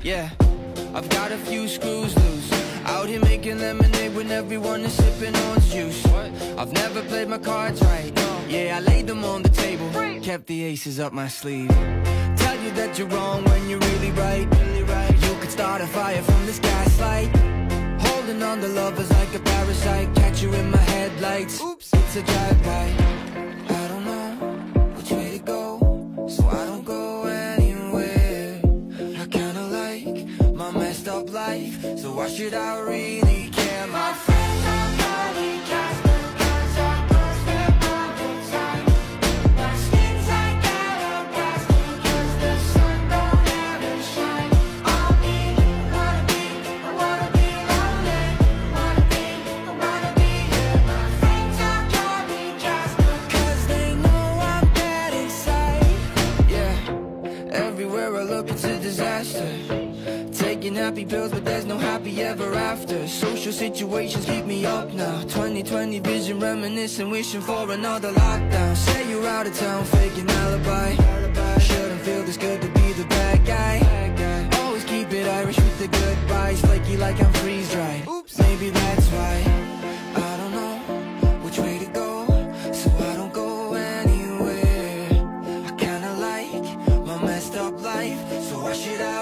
Yeah, I've got a few screws loose, out here making lemonade when everyone is sipping orange juice. I've never played my cards right, yeah, I laid them on the table, kept the aces up my sleeve. Tell you that you're wrong when you're really right. You could start a fire from this gaslight, holding on to love is like a parasite. Catch you in my headlights, oops, it's a drive-by. I don't know which way to go, so I don't go anywhere. I kinda like my messed up life, so why should I really care? My friends are bloody Casper, guns are posted all the time. My skin's like alabaster, cause the sun don't ever shine on me. I wanna be lonely. I wanna be here. My friends are bloody Casper, cause they know I'm bad inside. Yeah, everywhere I look it's a disaster. Taking happy pills, but there's no happy ever after. Social situations keep me up now. 2020 vision, reminiscing, wishing for another lockdown. Say you're out of town, faking alibi. Shouldn't feel this good to be the bad guy. Always keep it Irish with the goodbyes, flaky like I'm freeze-dried. Oops, maybe that's why I don't know which way to go, so I don't go anywhere. I kinda like my messed up life, so why should I